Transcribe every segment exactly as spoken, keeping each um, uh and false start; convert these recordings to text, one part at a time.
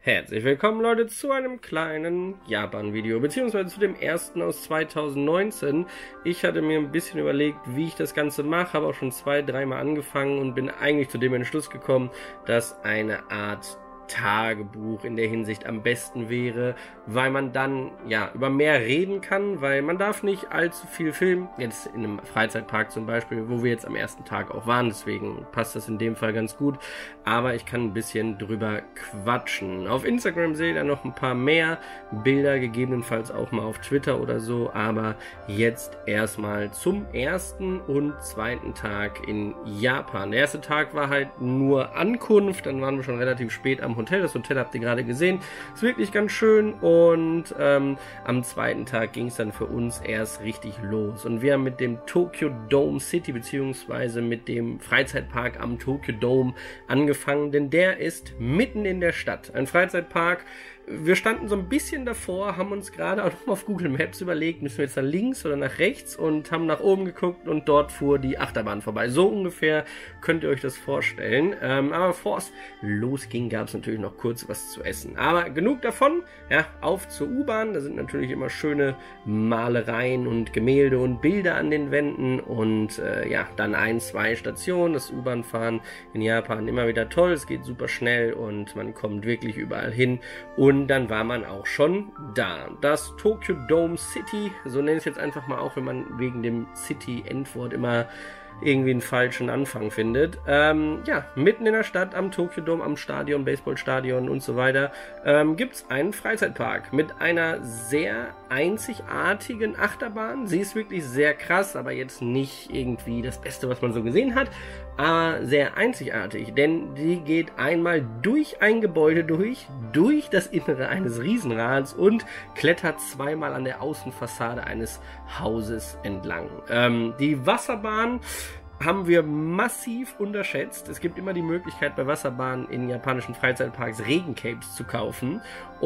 Herzlich willkommen, Leute, zu einem kleinen Japan-Video, beziehungsweise zu dem ersten aus zweitausendneunzehn. Ich hatte mir ein bisschen überlegt, wie ich das Ganze mache, habe auch schon zwei, dreimal angefangen und bin eigentlich zu dem Entschluss gekommen, dass eine Art Tagebuch in der Hinsicht am besten wäre, weil man dann ja über mehr reden kann, weil man darf nicht allzu viel filmen, jetzt in einem Freizeitpark zum Beispiel, wo wir jetzt am ersten Tag auch waren, deswegen passt das in dem Fall ganz gut, aber ich kann ein bisschen drüber quatschen. Auf Instagram seht ihr noch ein paar mehr Bilder, gegebenenfalls auch mal auf Twitter oder so, aber jetzt erstmal zum ersten und zweiten Tag in Japan. Der erste Tag war halt nur Ankunft, dann waren wir schon relativ spät am Hotel. Das Hotel habt ihr gerade gesehen. Ist wirklich ganz schön und ähm, am zweiten Tag ging es dann für uns erst richtig los. Und wir haben mit dem Tokyo Dome City beziehungsweise mit dem Freizeitpark am Tokyo Dome angefangen, denn der ist mitten in der Stadt. Ein Freizeitpark. Wir standen so ein bisschen davor, haben uns gerade auch noch auf Google Maps überlegt, müssen wir jetzt nach links oder nach rechts, und haben nach oben geguckt und dort fuhr die Achterbahn vorbei. So ungefähr könnt ihr euch das vorstellen. Ähm, aber bevor es losging, gab es natürlich noch kurz was zu essen. Aber genug davon, ja, auf zur U-Bahn. Da sind natürlich immer schöne Malereien und Gemälde und Bilder an den Wänden und äh, ja, dann ein, zwei Stationen. Das U-Bahn-Fahren in Japan immer wieder toll, es geht super schnell und man kommt wirklich überall hin. Und Und dann war man auch schon da. Das Tokyo Dome City, so nenne ich es jetzt einfach mal, auch wenn man wegen dem City-Endwort immer irgendwie einen falschen Anfang findet. Ähm, ja, mitten in der Stadt, am Tokyo Dome, am Stadion, Baseballstadion und so weiter, ähm, gibt es einen Freizeitpark mit einer sehr einzigartigen Achterbahn. Sie ist wirklich sehr krass, aber jetzt nicht irgendwie das Beste, was man so gesehen hat, aber sehr einzigartig, denn die geht einmal durch ein Gebäude durch, durch das Innere eines Riesenrads und klettert zweimal an der Außenfassade eines Hauses entlang. Ähm, die Wasserbahn haben wir massiv unterschätzt. Es gibt immer die Möglichkeit, bei Wasserbahnen in japanischen Freizeitparks Regencapes zu kaufen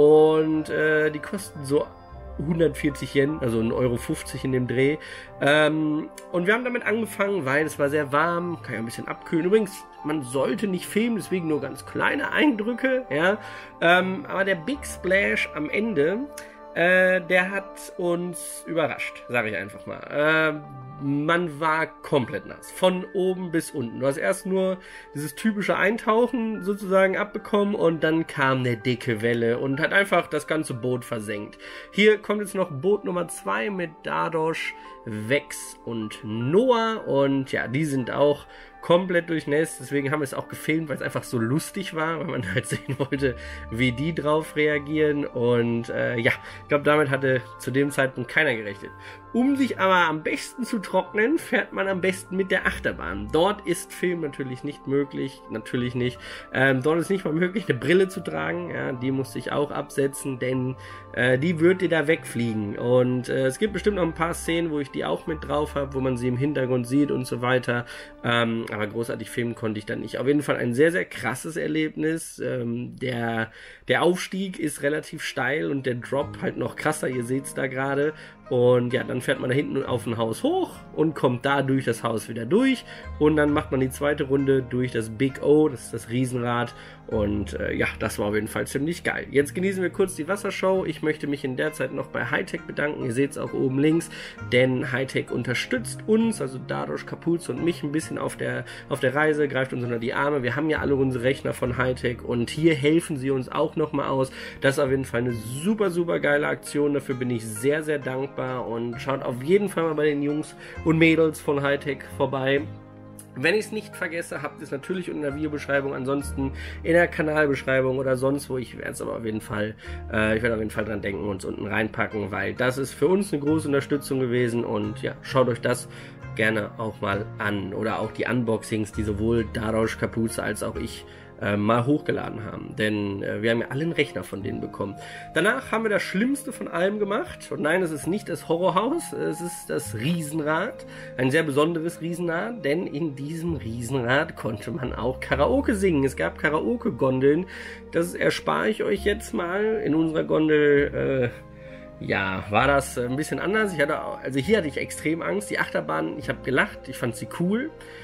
und äh, die kosten so hundertvierzig Yen, also ein Euro fünfzig in dem Dreh. Ähm, und wir haben damit angefangen, weil es war sehr warm, kann ja ein bisschen abkühlen. Übrigens, man sollte nicht filmen, deswegen nur ganz kleine Eindrücke, ja. Ähm, aber der Big Splash am Ende, äh, der hat uns überrascht, sage ich einfach mal. Äh, man war komplett nass, von oben bis unten. Du hast erst nur dieses typische Eintauchen sozusagen abbekommen und dann kam eine dicke Welle und hat einfach das ganze Boot versenkt. Hier kommt jetzt noch Boot Nummer zwei mit Dadosh, Vex und Noah und ja, die sind auch komplett durchnässt, deswegen haben wir es auch gefilmt, weil es einfach so lustig war, weil man halt sehen wollte, wie die drauf reagieren und äh, ja, ich glaube, damit hatte zu dem Zeitpunkt keiner gerechnet. Um sich aber am besten zu trocknen, fährt man am besten mit der Achterbahn. Dort ist Film natürlich nicht möglich, natürlich nicht. Ähm, dort ist nicht mal möglich, eine Brille zu tragen, ja, die musste ich auch absetzen, denn äh, die wird dir da wegfliegen und äh, es gibt bestimmt noch ein paar Szenen, wo ich die auch mit drauf habe, wo man sie im Hintergrund sieht und so weiter, ähm, aber großartig filmen konnte ich dann nicht. Auf jeden Fall ein sehr, sehr krasses Erlebnis. Ähm, der, der Aufstieg ist relativ steil und der Drop halt noch krasser, ihr seht es da gerade. Und ja, dann fährt man da hinten auf ein Haus hoch und kommt da durch das Haus wieder durch. Und dann macht man die zweite Runde durch das Big O, das ist das Riesenrad. Und äh, ja, das war auf jeden Fall ziemlich geil. Jetzt genießen wir kurz die Wassershow. Ich möchte mich in der Zeit noch bei Hightech bedanken. Ihr seht es auch oben links, denn Hightech unterstützt uns, also Dadosh, Kapuze und mich ein bisschen auf der, auf der Reise, greift uns unter die Arme. Wir haben ja alle unsere Rechner von Hightech und hier helfen sie uns auch nochmal aus. Das ist auf jeden Fall eine super, super geile Aktion. Dafür bin ich sehr, sehr dankbar. Und schaut auf jeden Fall mal bei den Jungs und Mädels von Hightech vorbei. Wenn ich es nicht vergesse, habt ihr es natürlich in der Videobeschreibung, ansonsten in der Kanalbeschreibung oder sonst wo. Ich werde es aber auf jeden Fall, äh, ich werde auf jeden Fall dran denken und es unten reinpacken, weil das ist für uns eine große Unterstützung gewesen und ja, schaut euch das gerne auch mal an. Oder auch die Unboxings, die sowohl Dadosh, Kapuze als auch ich Äh, mal hochgeladen haben, denn äh, wir haben ja alle einen Rechner von denen bekommen. Danach haben wir das Schlimmste von allem gemacht und nein, es ist nicht das Horrorhaus, es ist das Riesenrad, ein sehr besonderes Riesenrad, denn in diesem Riesenrad konnte man auch Karaoke singen. Es gab Karaoke-Gondeln, das erspare ich euch jetzt mal. In unserer Gondel äh, ja, war das ein bisschen anders. Ich hatte, also hier hatte ich extrem Angst. Die Achterbahn, ich habe gelacht, ich fand sie cool.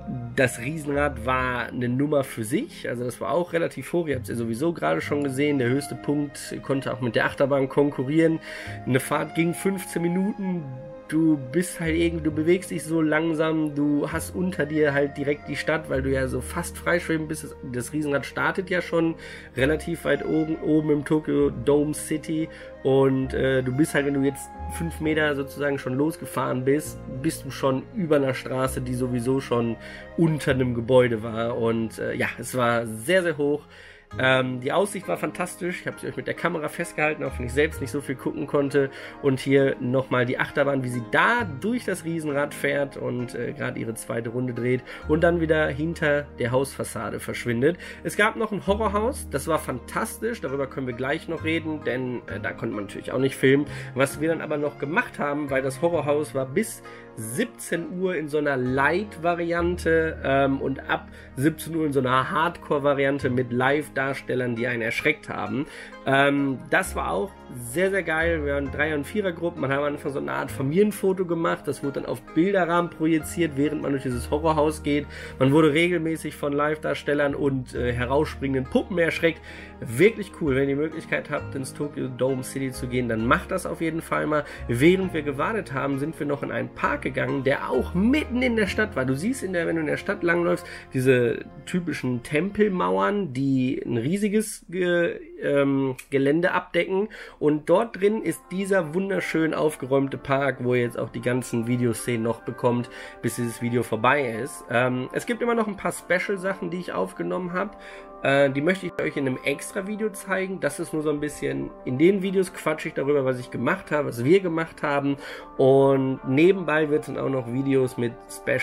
Das Riesenrad war eine Nummer für sich, also das war auch relativ hoch, ihr habt es ja sowieso gerade schon gesehen, der höchste Punkt konnte auch mit der Achterbahn konkurrieren. Eine Fahrt ging fünfzehn Minuten, du bist halt irgendwie, du bewegst dich so langsam, du hast unter dir halt direkt die Stadt, weil du ja so fast freischweben bist. Das, das Riesenrad startet ja schon relativ weit oben, oben im Tokyo Dome City und äh, du bist halt, wenn du jetzt fünf Meter sozusagen schon losgefahren bist, bist du schon über einer Straße, die sowieso schon unter einem Gebäude war und äh, ja, es war sehr, sehr hoch. Ähm, die Aussicht war fantastisch, ich habe sie euch mit der Kamera festgehalten, auch wenn ich selbst nicht so viel gucken konnte. Und hier nochmal die Achterbahn, wie sie da durch das Riesenrad fährt und äh, gerade ihre zweite Runde dreht und dann wieder hinter der Hausfassade verschwindet. Es gab noch ein Horrorhaus, das war fantastisch, darüber können wir gleich noch reden, denn äh, da konnte man natürlich auch nicht filmen. Was wir dann aber noch gemacht haben, weil das Horrorhaus war bis siebzehn Uhr in so einer Light-Variante ähm, und ab siebzehn Uhr in so einer Hardcore-Variante mit Live-Darstellern, die einen erschreckt haben. Ähm, das war auch sehr, sehr geil. Wir waren Dreier- und Vierergruppen. Man hat am Anfang so eine Art Familienfoto gemacht. Das wurde dann auf Bilderrahmen projiziert, während man durch dieses Horrorhaus geht. Man wurde regelmäßig von Live-Darstellern und äh, herausspringenden Puppen erschreckt. Wirklich cool. Wenn ihr die Möglichkeit habt, ins Tokyo Dome City zu gehen, dann macht das auf jeden Fall mal. Während wir gewartet haben, sind wir noch in einen Park gegangen, der auch mitten in der Stadt war. Du siehst, in der, wenn du in der Stadt langläufst, diese typischen Tempelmauern, die ein riesiges Ge ähm, Gelände abdecken. Und dort drin ist dieser wunderschön aufgeräumte Park, wo ihr jetzt auch die ganzen Videoszenen noch bekommt, bis dieses Video vorbei ist. Ähm, es gibt immer noch ein paar Special-Sachen, die ich aufgenommen habe. Äh, die möchte ich euch in einem extra Video zeigen. Das ist nur so ein bisschen, in den Videos quatsche ich darüber, was ich gemacht habe, was wir gemacht haben. Und nebenbei wird es dann auch noch Videos mit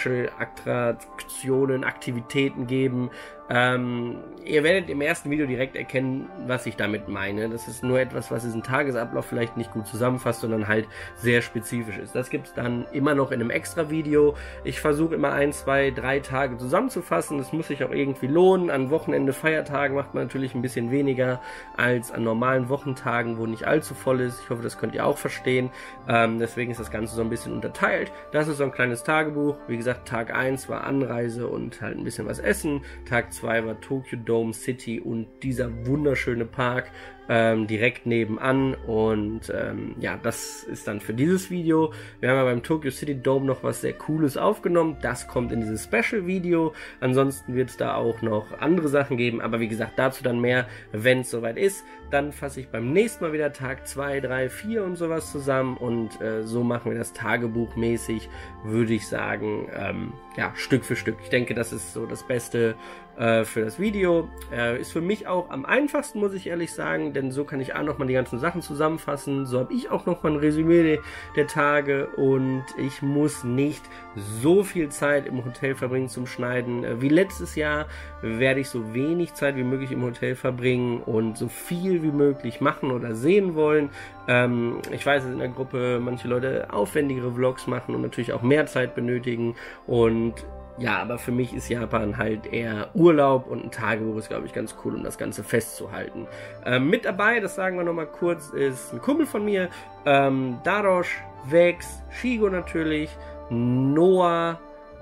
Special-Attraktionen, Aktivitäten geben. Ähm, ihr werdet im ersten Video direkt erkennen, was ich damit meine. Das ist nur etwas, was diesen Tagesablauf vielleicht nicht gut zusammenfasst, sondern halt sehr spezifisch ist. Das gibt es dann immer noch in einem extra Video. Ich versuche immer ein, zwei, drei Tage zusammenzufassen. Das muss sich auch irgendwie lohnen. An Wochenende, Feiertagen macht man natürlich ein bisschen weniger als an normalen Wochentagen, wo nicht allzu voll ist. Ich hoffe, das könnt ihr auch verstehen. Ähm, deswegen ist das Ganze so ein bisschen unterteilt. Das ist so ein kleines Tagebuch. Wie gesagt, Tag eins war Anreise und halt ein bisschen was essen. Tag zwei war Tokyo Dome City und dieser wunderschöne Park ähm, direkt nebenan und ähm, ja, das ist dann für dieses Video. Wir haben ja beim Tokyo City Dome noch was sehr Cooles aufgenommen, das kommt in dieses Special Video. Ansonsten wird es da auch noch andere Sachen geben, aber wie gesagt, dazu dann mehr, wenn es soweit ist. Dann fasse ich beim nächsten Mal wieder Tag zwei, drei, vier und sowas zusammen und äh, so machen wir das tagebuchmäßig, würde ich sagen, ähm, ja, Stück für Stück. Ich denke, das ist so das Beste äh, für das Video. Äh, ist für mich auch am einfachsten, muss ich ehrlich sagen, denn so kann ich auch nochmal die ganzen Sachen zusammenfassen. So habe ich auch nochmal ein Resümee der, der Tage und ich muss nicht so viel Zeit im Hotel verbringen zum Schneiden. Äh, wie letztes Jahr werde ich so wenig Zeit wie möglich im Hotel verbringen und so viel wie möglich machen oder sehen wollen. Ähm, ich weiß, dass in der Gruppe manche Leute aufwendigere Vlogs machen und natürlich auch mehr Zeit benötigen und ja, aber für mich ist Japan halt eher Urlaub und ein Tagebuch ist, glaube ich, ganz cool, um das Ganze festzuhalten. Ähm, mit dabei, das sagen wir nochmal kurz, ist ein Kumpel von mir, ähm, Darosh, Vex, Shigo natürlich, Noah,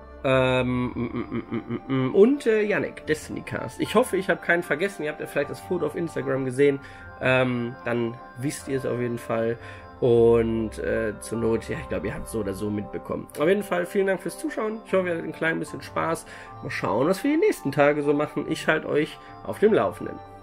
ähm, mm, mm, mm, mm, und äh, Yannick, Destiny Cast. Ich hoffe, ich habe keinen vergessen, ihr habt ja vielleicht das Foto auf Instagram gesehen, ähm, dann wisst ihr es auf jeden Fall. Und äh, zur Not, ja, ich glaube, ihr habt es so oder so mitbekommen. Auf jeden Fall vielen Dank fürs Zuschauen. Ich hoffe, ihr hattet ein klein bisschen Spaß. Mal schauen, was wir die nächsten Tage so machen. Ich halte euch auf dem Laufenden.